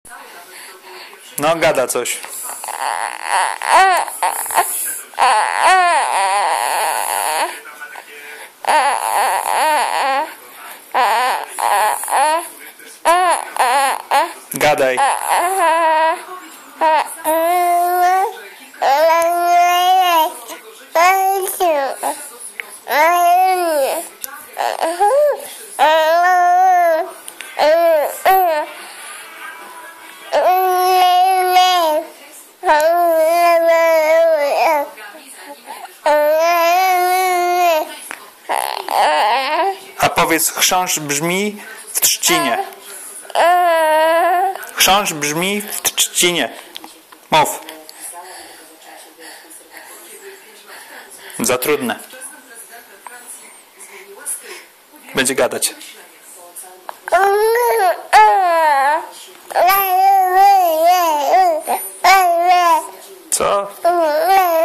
No, gada coś. Gadaj. A powiedz, chrząszcz brzmi w trzcinie. Chrząszcz brzmi w trzcinie. Mów. Za trudne. Będzie gadać. Co?